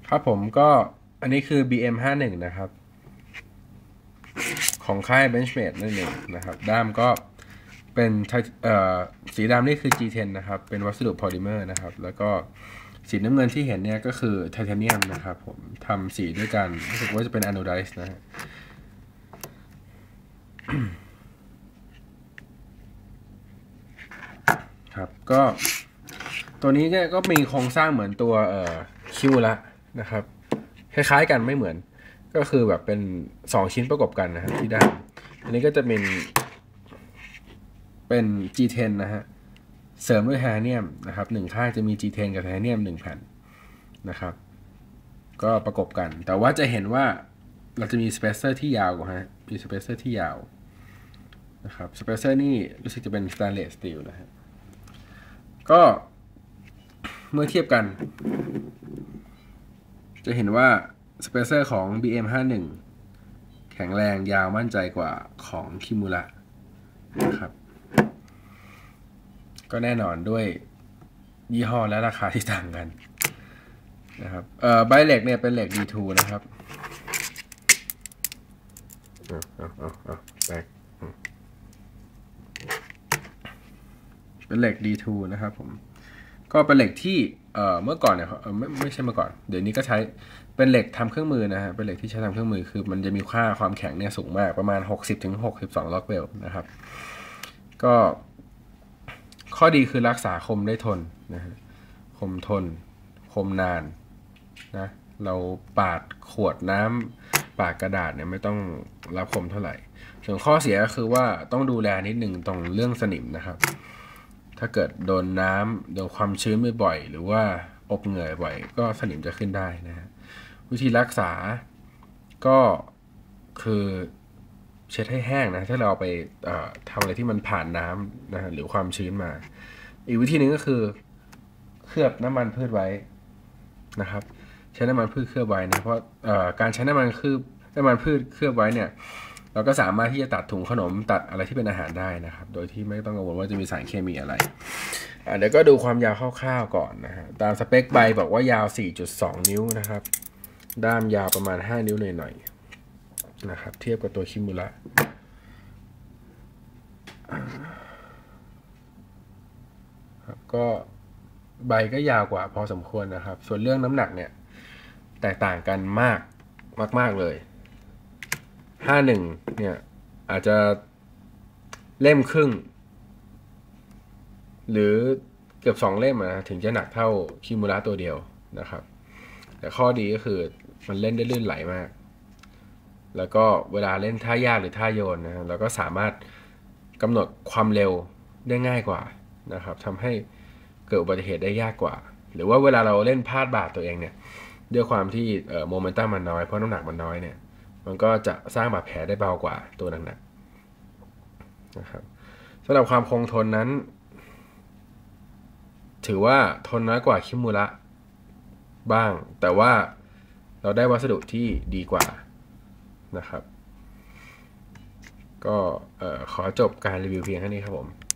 ครับผมก็อันนี้คือ BM51 นะครับของค่าย Benchmade นั่นเองนะครับด้ามก็เป็นสีดำนี่คือ G10 นะครับเป็นวัสดุโพลิเมอร์นะครับแล้วก็สีน้ำเงินที่เห็นเนี่ยก็คือไทเทเนียมนะครับผมทำสีด้วยกันรู้สึกว่าจะเป็นอะโนไดซ์นะฮะครับก็ตัวนี้เนี่ยก็มีโครงสร้างเหมือนตัวคิวละนะครับคล้ายๆกันไม่เหมือนก็คือแบบเป็น2ชิ้นประกบกันนะครับที่ด้านอันนี้ก็จะเป็น G10 นะฮะเสริมด้วยไทเทเนียมนะครับ1ข้างจะมี G10 กับไทเทเนียม1แผ่นนะครับก็ประกบกันแต่ว่าจะเห็นว่าเราจะมีสเปเซอร์ที่ยาวกว่าฮะมีสเปเซอร์ที่ยาวนะครับสเปเซอร์นี่รู้สึกจะเป็นสแตนเลสสตีลนะฮะก็เมื่อเทียบกันจะเห็นว่าสเปเซอร์ของ BM51 แข็งแรงยาวมั่นใจกว่าของคิมูระนะครับก็แน่นอนด้วยยี่ห้อและราคาที่ต่างกันนะครับใบเหล็กเนี่ยเป็นเหล็ก D2 นะครับแตกเป็นเหล็ก D2 นะครับผมก็เป็นเหล็กที่เมื่อก่อนเนี่ยไม่ใช่เมื่อก่อนเดี๋ยวนี้ก็ใช้เป็นเหล็กทำเครื่องมือนะฮะเป็นเหล็กที่ใช้ทำเครื่องมือคือมันจะมีค่าความแข็งเนี่ยสูงมากประมาณ60-62 ล็อกเวลนะครับก็ข้อดีคือรักษาคมได้ทนนะฮะคมทนคมนานนะเราปาดขวดน้ำปาดกระดาษเนี่ยไม่ต้องรับคมเท่าไหร่ส่วนข้อเสียก็คือว่าต้องดูแลนิดหนึ่งตรงเรื่องสนิมนะครับถ้าเกิดโดนน้ำโดนความชื้นบ่อยๆหรือว่าอบเหงื่อบ่อยก็สนิมจะขึ้นได้นะฮะวิธีรักษาก็คือเช็ดให้แห้งนะถ้าเราไปทำอะไรที่มันผ่านน้ำนะหรือความชื้นมาอีกวิธีหนึ่งก็คือเคลือบน้ำมันพืชไว้นะครับใช้น้ำมันพืชเคลือบไว้นะเพราะการใช้น้ำมันพืชเคลือบไว้เนี่ยเราก็สามารถที่จะตัดถุงขนมตัดอะไรที่เป็นอาหารได้นะครับโดยที่ไม่ต้องกังวลว่าจะมีสารเคมีอะไรเดี๋ยวก็ดูความยาวคร่าวๆก่อนนะฮะตามสเปคใบบอกว่ายาว 4.2 นิ้วนะครับด้ามยาวประมาณ5นิ้วหน่อยๆนะครับเทียบกับตัวคิมุระครับก็ใบก็ยาวกว่าพอสมควรนะครับส่วนเรื่องน้ำหนักเนี่ยแตกต่างกันมากเลย51เนี่ยอาจจะเล่มครึ่งหรือเกือบ2เล่มนะถึงจะหนักเท่าคิมุระตัวเดียวนะครับแต่ข้อดีก็คือมันเล่นได้ลื่นไหลมากแล้วก็เวลาเล่นท่ายากหรือท่าโยนนะเราก็สามารถกำหนดความเร็วได้ง่ายกว่านะครับทำให้เกิดอุบัติเหตุได้ยากกว่าหรือว่าเวลาเราเล่นพลาดบาดตัวเองเนี่ยด้วยความที่โมเมนตัมมันน้อยเพราะน้ำหนักมันน้อยเนี่ยมันก็จะสร้างบาดแผลได้เบากว่าตัวหนักๆนะครับสำหรับความคงทนนั้นถือว่าทนน้อยกว่าคิมุระบ้างแต่ว่าเราได้วัสดุที่ดีกว่านะครับก็ขอจบการรีวิวเพียงแค่นี้ครับผม